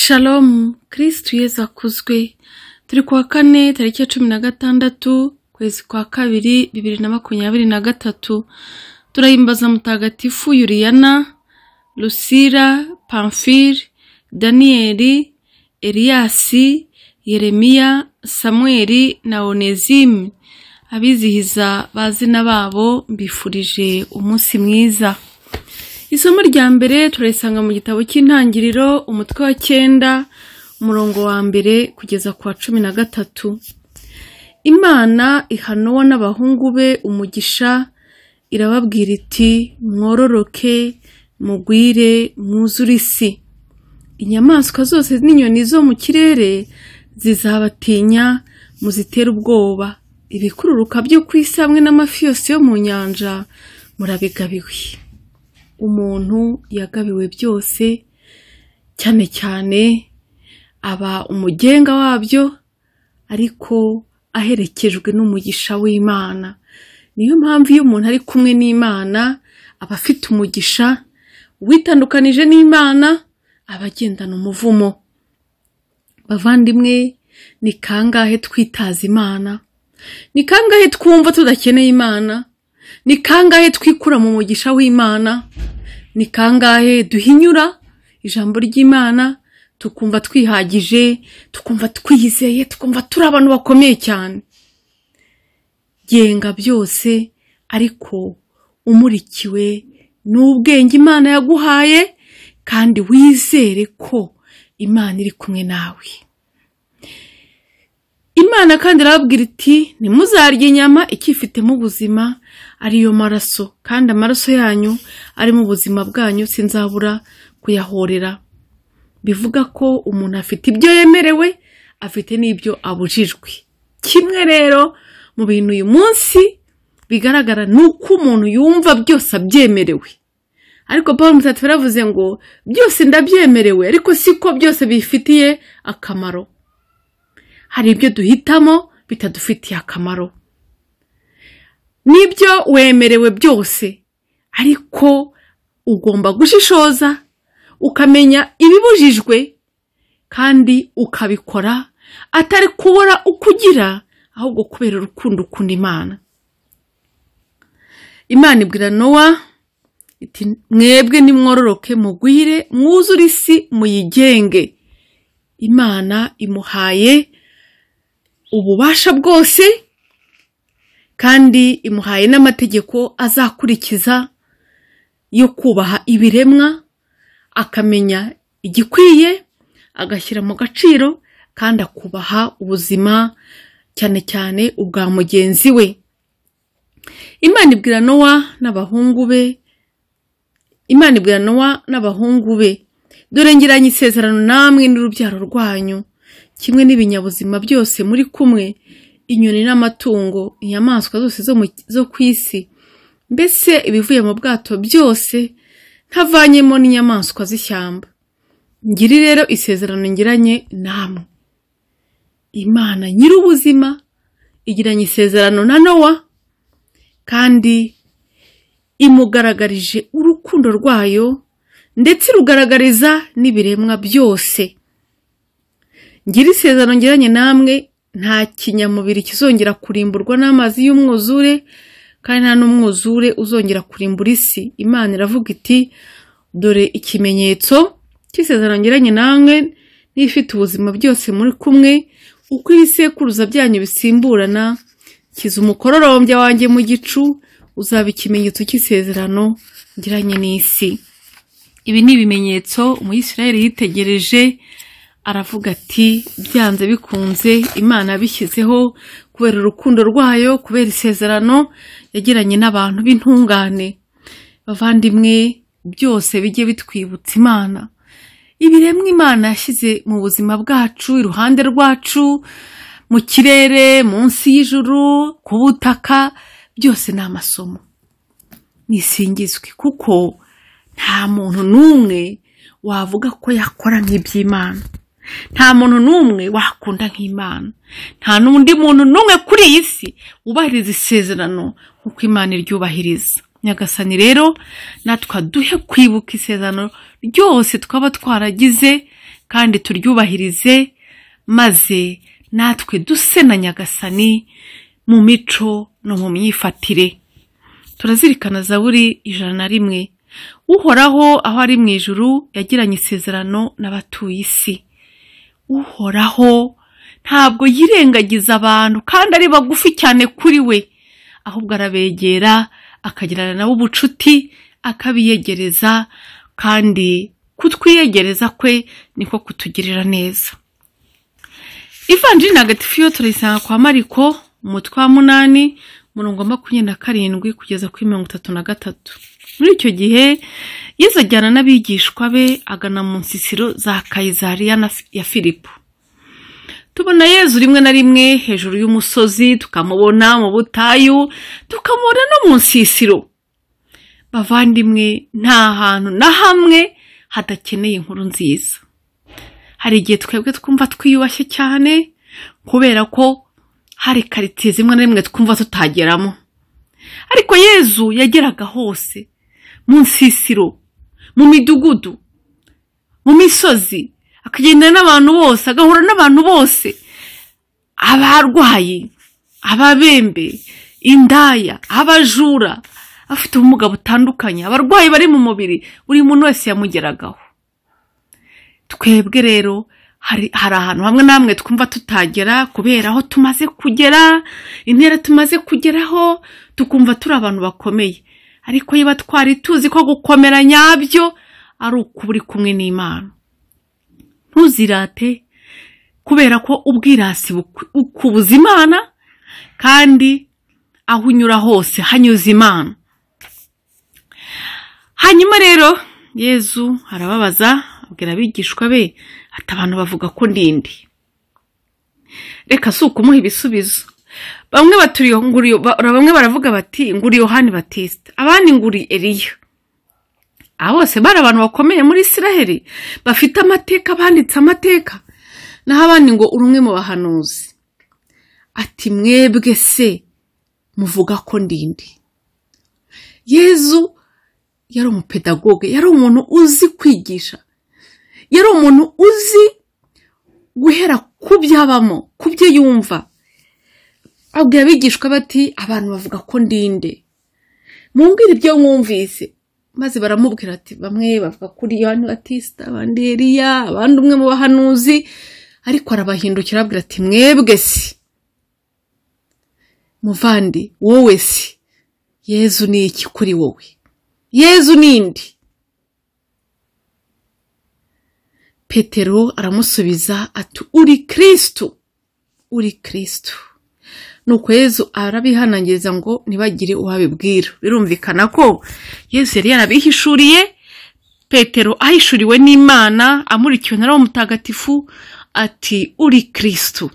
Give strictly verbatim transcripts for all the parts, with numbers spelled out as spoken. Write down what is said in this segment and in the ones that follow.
Shalom, Kristu Yesu akuzwe. Turi kuwa kane tariki ya cumi na gatandatu kwezi kwa kabiri bibiri na makumyabiri na gatatu. Turahimbaza mutagatifu Yuriyana, Lusira, Pamfili, Danieli, Eliasi, Yeremiya, Samueli na Onezime. Abizihiza bazina babo mbifurije umunsi mwiza. Isomo rya mbere turisanga mu gitabo cy'intangiriro umutwe wa cyenda umurongo wa mbere kugeza ku wa cumi na gatatu. Imana iha Nowa n'abahungu be umugisha, irababwira iti mwororoke mugwire mwuzure isi. Inyamaswa zose n'inyoni zo mu kirere zizabatinya muzitere ubwoba. Ibikururuka byo ku isi hamwe n'amafi yose yo mu nyanja murabigabiwe. Umuntu yagabiwe byose, cyane cyane aba umugenga wabyo, ariko aherekejwe n'umugisha w'Imana. Niyo mpamvu iyo umuntu ari kumwe n'Imana aba afite umugisha, witandukanije n'Imana aba agendana umuvumo. Bavandimwe, ni kangahe twitaza Imana? Ni kangahe twumva tudakeneye Imana? Ni kangahe twikura mu mugisha w'Imana? Ni kangahe duhinyura ijambo ry'Imana tukumva twihagije, tukumva twizeye, tukumva turi abantu bakomeye cyane? Genga byose, ariko umurikiwe n'ubwenge Imana yaguhaye, kandi wizere ko Imana iri kumwe nawe. Imana kandi irababwira iti ntimuzarye inyama ikifitemo ubuzima, ariyo maraso, kandi amaraso yanyu ari mu buzima bwanyu sinzabura kuyahorera. Bivuga ko umuntu afite ibyo yemerewe, afite n'ibyo abujijwe. Kimwe rero mu bintu uyu munsi bigaragara nuko umuntu yumva byose abyemerewe. Ariko Pawulo mutagatifu yaravuze ngo byose ndabyemerewe, ariko siko byose bifitiye akamaro. Hari ibyo duhitamo bitadufitiye akamaro. Nibyo wemerewe byose, ariko ugomba gushishoza ukamenya ibibujijwe, kandi ukabikora atari kubura ukugira, ahubwo kubera urukundo ukunda Imana. Imana ibwira Nowa iti mwebwe nimwororoke mugwire mwuzure isi muyigenge. Imana imuhaye ububasha bwose, kandi imuhaye n'amategeko azakurikiza yo kubaha ibiremwa, akamenya igikwiye, agashyira mu gaciro, kandi akubaha ubuzima cyane cyane ubwa mugenzi we. Imana ibwira Nowa n'abahungu be, Imana ibwira Nowa n'abahungu be, dore ngiranye isezerano namwe n'urubyaro rwanyu, kimwe n'ibinyabuzima byose muri kumwe, inyoni n'amatungo, inyamaswa zose zo, zo ku isi, mbese ibivuye mu bwato byose, ntavanyemo n'inyamaswa z'ishyamba. Ngiri rero isezerano ngiranye namwe. Imana nyir'ubuzima igiranye isezerano na Nowa, kandi imugaragarije urukundo rwayo, ndetse rugaragariza n'ibiremwa byose. Ngiri isezerano ngiranye namwe, nta kinyamubiri kizongera kurimburwa n'amazi y'umwuzure, kandi nta n'umwuzure uzongera kurimbura isi. Imana iravuga iti dore ikimenyetso cy'isezerano ngiranye namwe n'ifite ubuzima byose muri kumwe, uko ibisekuruza byanyu bisimburana, kiza umukororombya wanjye mu gicu, uzaba ikimenyetso cy'isezerano ngiranye n'isi. Ibi ni ibimenyetso umuyisirayeli yitegereje, aravuga ati byanze bikunze Imana yabishyizeho kubera urukundo rwayo, kubera isezerano yagiranye n'abantu b'intungane. Bavandimwe, byose bijye bitwibutsa Imana. Ibiremwa Imana yashyize mu buzima bwacu, iruhande rwacu, mu kirere, munsi y'ijuru, ku butaka, byose ni amasomo. Nisingizwe, kuko nta muntu n'umwe wavuga ko yakora nk'iby'Imana. Nta muntu n'umwe wakunda nk'Imana. Nta n'undi muntu n'umwe kuri iyi si ubahiriza isezerano nk'uko Imana iryubahiriza. Nyagasani rero natwe duhe kwibuka isezerano ryose twaba twaragize kandi turyubahirize, maze natwe duse na Nyagasani mu mico no mu myifatire. Turazirikana Zaburi ijana na rimwe. Uhoraho aho ari mu ijuru yagiranye isezerano n'abatuye isi. Uhoraho ntabwo yirengagiza abantu kandi ari bagufi cyane kuri we, ahubwo arabegera akagirana nabo ubucuti, akabiyegereza, kandi kutwiyegereza kwe niko kutugirira neza. Ivanjiri ntagatifu yo turayisanga kwa Mariko umutwe wa munani umurongo wa makumyabiri na karindwi kugeza kuri mirongo itatu na gatatu. Muri icyo gihe Yesu ajyana n'abigishwa be agana mu nsisiro za Kayizariya ya Filipo. Tubona Yesu rimwe na rimwe hejuru y'umusozi, tukamubona mu butayu, tukamubona no mu nsisiro. Bavandimwe, nta hantu na hamwe hadakeneye inkuru nziza. Hari igihe twebwe twumva twiyubashye cyane kubera ko hari karitiye zimwe na rimwe twumva tutageramo, ariko Yesu yageraga hose, mu nsisiro, mu midugudu, mu misozi, akagenda n'abantu bose, agahura n'abantu bose, abarwayi, ababembe, indaya, abajura, afite ubumuga butandukanye, abarwayi bari mu mubiri, buri muntu wese yamugeragaho. Twebwe rero hari hari ahantu hamwe namwe twumva tutagera kubera aho tumaze kugera, intera tumaze kugeraho, tukumva turi abantu bakomeye. Ariko yiba twari tuzi ko gukomera nyabyo ari ukuburi kumwe n'Imana. Ntuzirate kubera ko ubwirasi ukubuza Imana, kandi aho unyura hose hanyuze Imana. Hanyuma rero Yesu arababaza, abwira abigishwa be ati abantu bavuga ko ndindi. Reka si ukumuha ibisubizo. Bamwe baturiyo nguriyo, bamwe baravuga bati nguri Yohani Batista, abandi nguri Eliya. Abo bose bari abantu bakomeye muri Isiraheli, bafite amateka, banditse amateka. Naho abandi ngo urumwe mu bahanuzi. Ati mwebwe se muvuga ko ndindi. Yesu yari umupedagoge, yari umuntu uzi kwigisha, yari umuntu uzi guhera ku byabamo, ku byo yumva. Abwira abigishwa bati abantu bavuga ko ndinde, mumbwire ibyo mwumvise. Maze baramubwira ati bamwe bavuga kuri Yohani Batista, abandi Eliya, abandi umwe mu bahanuzi. Ariko arabahindukira abwira ati mwebwe si muvandi, wowe si Yesu ni iki kuri wowe? Yesu nindi? Petero aramusubiza ati uri Kristo, uri Kristo. Nuko Yesu arabihanangiriza ngo nibagire uwabibwira. Birumvikana ko Yesu yari yarabihishuriye, Petero ahishuriwe n'Imana, amurikiwe na Roho Mutagatifu, ati uri Kristo.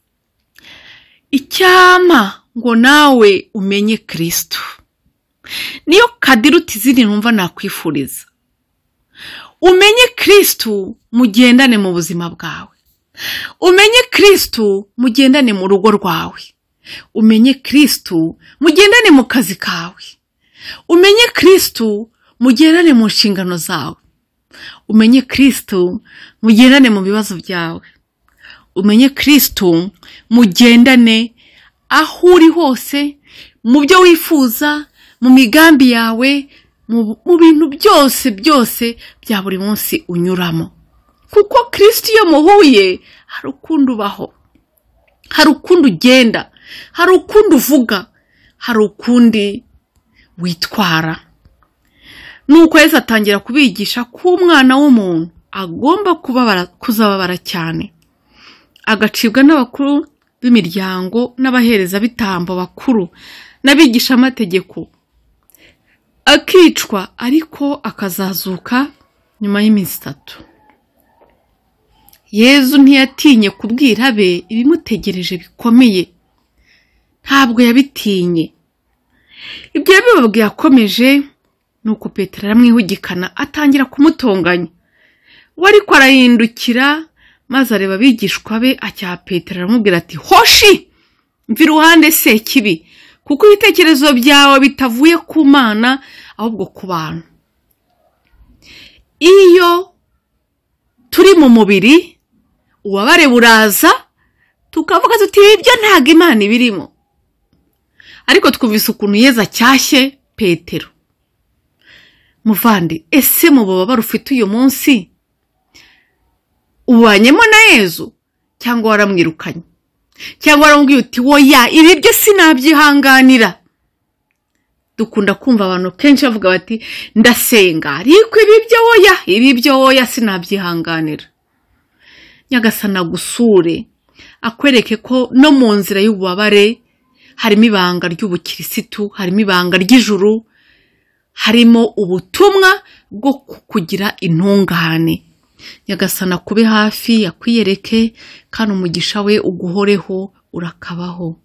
Icyama ngo nawe umenye Kristo. Niyo kadiruti ziri numva nakwifuriza. Umenye Kristo mugendane mu buzima bwawe. Umenye Kristo mugendane mu rugo rwawe. Umenye Kristo mugendane mu kazi kawe. Umenye Kristo mugendane mu nshingano zawe. Umenye Kristo mugendane mu bibazo byawe. Umenye Kristo mugendane aho uri hose, mu byo wifuza, mu migambi yawe, mu bintu byose byose bya buri munsi unyuramo. Kuko Kristo iyo muhuye hari ukundi ubaho, hari ukundi ugenda, hari ukundi uvuga, hari ukundi witwara. Nuko Yesu atangira kubigisha ko umwana w'umuntu agomba kubabara, kuzababara cyane, agacibwa n'abakuru b'imiryango n'abahereza bitambo bakuru n'abigisha amategeko, akicwa, ariko akazazuka nyuma y'iminsi itatu. Yesu ntiyatinye kubwira abe ibimutegereje bikomeye, ntabwo yabitinye. Ibyo yabibabwiye akomeje, nuko Petero aramwihugikana atangira kumutonganya. We ariko arahindukira maze areba abigishwa be, acyaha Petero aramubwira ati hoshi, mva iruhande se kibi, kuko ibitekerezo byawe bitavuye ku Mana ahubwo ku bantu. Iyo turi mu mubiri ububabare buraza tukavuga tuti ibyo ntago Imana ibirimo. Ariko twumvise ukuntu Yesu acyashye Petero. Muvandi, ese mu bubabare ufite uyu munsi ubanyemo na Yesu cyangwa waramwirukanye? Cyangwa waramubwiye uti woya ibi byo sinabyihanganira? Dukunda kumva abantu kenshi bavuga bati ndasenga ariko ibi byo woya ibi byo woya sinabyihanganira. Nyagasana gusure akwereke ko no mu nzira y'ububabare harimo ibanga ry'ubukirisitu, harimo ibanga ry'ijuru, harimo ubutumwa bwo kugira intungane. Nyagasana kube hafi yakwiyereke kandi umugisha we uguhoreho urakabaho.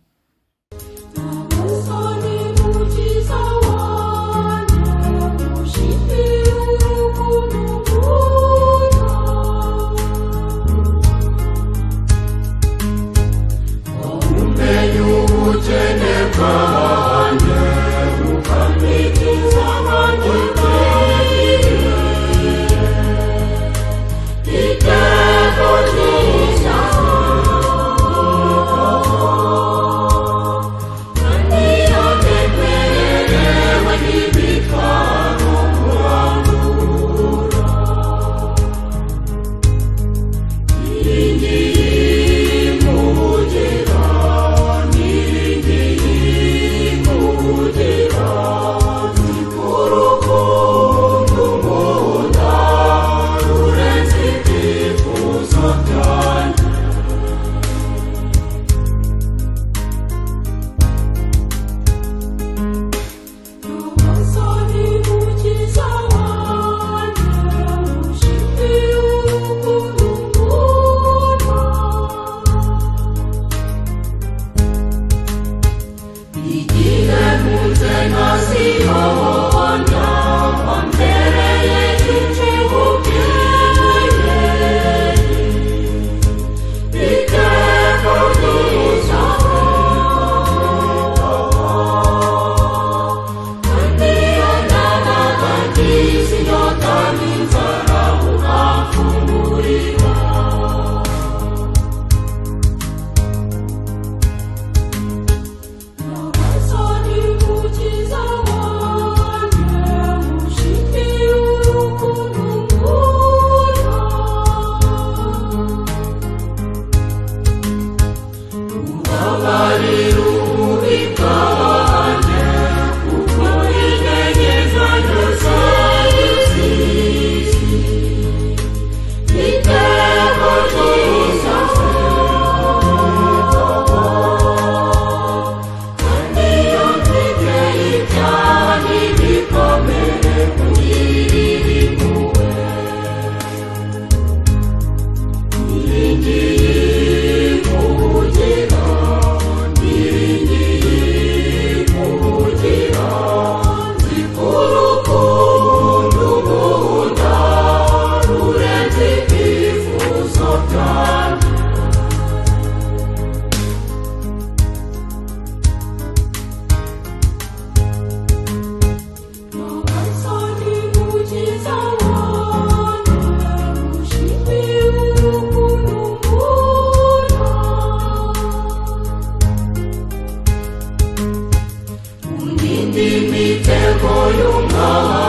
Mitego yunga